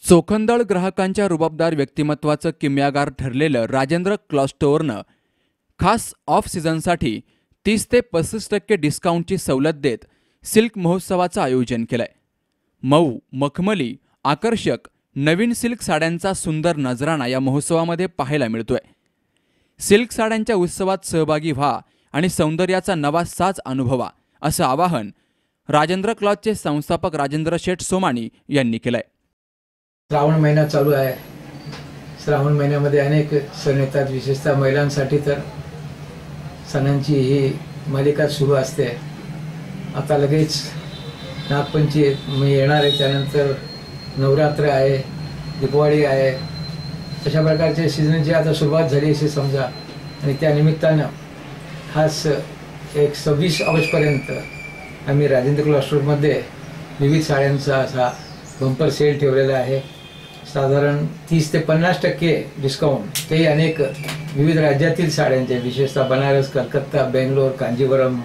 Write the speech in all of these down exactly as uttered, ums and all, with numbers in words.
चोखंदळ ग्राहकांच्या रुबाबदार व्यक्तिमत्वाचं किमयागार ठरलेलं राजेंद्र क्लॉथ स्टोअरनं खास ऑफ सीझनसाठी तीस ते पस्तीस टक्के डिस्काउंटची सवलत देत सिल्क महोत्सवाचं आयोजन केलंय। मऊ, मखमली, आकर्षक नवीन सिल्क साड्यांचा सुंदर नजराणा या महोत्सवामध्ये पाहायला मिळतोय। सिल्क साड्यांच्या उत्सवात सहभागी व्हा आणि सौंदर्याचा नवा साज अनुभवा, असं आवाहन राजेंद्र क्लॉथचे संस्थापक राजेंद्र शेठ सोमानी यांनी केलंय। श्रावण महिना चालू आहे। श्रावण महिन्यामध्ये अनेक सण येतात, विशेषतः महिलांसाठी तर सणांची ही मालिका सुरू असते। आता लगेच नागपंचमी येणार आहे, त्यानंतर नवरात्र आहे, दिवाळी आहे, अशा प्रकारचे सीझनची आता सुरुवात झाली असे समजा। आणि त्या निमित्तानं खास एक सव्वीस ऑगस्टपर्यंत आम्ही राजेंद्र क्लॉथ स्टोअरमध्ये विविध साड्यांचा असा बंपर सेल ठेवलेला आहे। साधारण तीस ते पन्नास टक्के डिस्काउंट, ते अनेक विविध राज्यातील साड्यांचे, विशेषतः बनारस, कलकत्ता, बेंगलोर, कांजीवरम,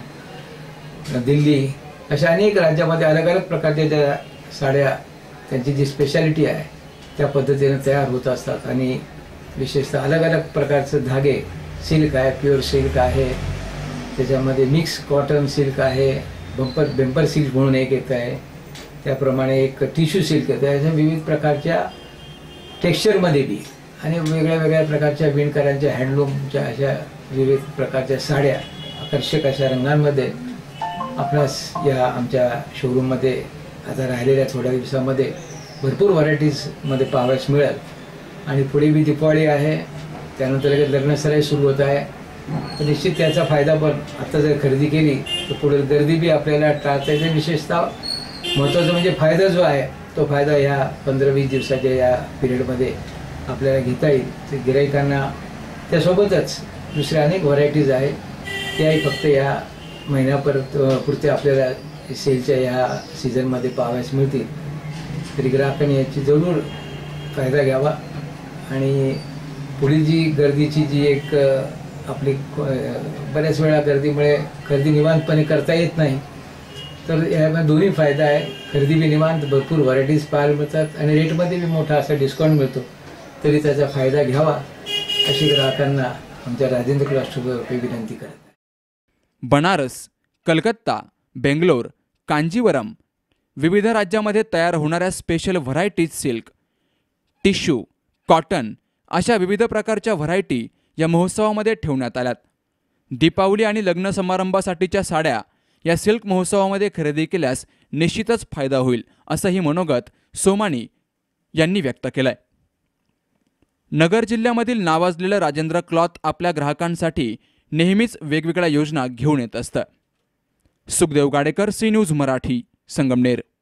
दिल्ली अशा अनेक राज्यामध्ये अलग अलग प्रकारच्या ज्या साड्या, त्यांची जी स्पेशालिटी आहे त्या पद्धतीने तयार होत असतात। आणि विशेषतः अलग अलग प्रकारचे धागे, सिल्क आहे, प्युअर सिल्क आहे, त्याच्यामध्ये मिक्स कॉटन सिल्क आहे, बंपर बेंपर सिल्क म्हणून एक येत आहे, त्याप्रमाणे एक टिश्यू सिल्क आहे, त्याच्या विविध प्रकारच्या टेक्स्चरमध्ये बी आणि वेगळ्या वेगळ्या प्रकारच्या विणकरांच्या हँडलूमच्या अशा विविध प्रकारच्या साड्या आकर्षक अशा रंगांमध्ये आपणास या आमच्या शोरूममध्ये आता राहिलेल्या थोड्या दिवसामध्ये भरपूर व्हरायटीजमध्ये पाहावयास मिळेल। आणि पुढे बी दिवाळी आहे, त्यानंतर लगेच लग्नसराई सुरू होत आहे, तर निश्चित त्याचा फायदा पण आता जर खरेदी केली तर पुढे गर्दी बी आपल्याला टाळता येते। विशेषतः महत्त्वाचं म्हणजे फायदा जो आहे तो फायदा ह्या पंधरा वीस दिवसाच्या या पिरियडमध्ये आपल्याला घेता येईल। ते गिराईकांना त्यासोबतच दुसऱ्या अनेक व्हरायटीज आहेत, त्याही फक्त या महिन्यापर्यंत पुरते आपल्याला सेलच्या या सीझनमध्ये पाहावयास मिळतील। तरी ग्राहकांनी याची जरूर फायदा घ्यावा। आणि पुढील जी गर्दीची जी एक आपली बऱ्याच वेळा गर्दीमुळे खरेदी निवांतपणे करता येत नाही, तर यामध्ये दोन्ही फायदा आहे। खरेदी बी निवांत, भरपूर व्हरायटीज पाहायला मिळतात आणि रेटमध्ये बी मोठा असा डिस्काउंट मिळतो, तरी त्याचा फायदा घ्यावा अशी ग्राहकांना आमच्या राजेंद्र क्लॉथ स्टोअरतर्फे विनंती करत आहे। बनारस, कलकत्ता, बेंगलोर, कांजीवरम विविध राज्यामध्ये तयार होणाऱ्या special varieties silk, tissue, cotton अशा विविध प्रकारच्या व्हरायटी या महोत्सवामध्ये ठेवण्यात आल्यात। दीपावली आणि लग्न समारंभासाठीच्या साड्या या सिल्क महोत्सवामध्ये खरेदी केल्यास निश्चितच फायदा होईल, असंही मनोगत सोमानी यांनी व्यक्त केलंय। नगर जिल्ह्यामधील नावाजलेलं राजेंद्र क्लॉथ आपल्या ग्राहकांसाठी नेहमीच वेगवेगळ्या योजना घेऊन येत असतं। Sukhdev Gadekar, C news Marathi, Sangamner.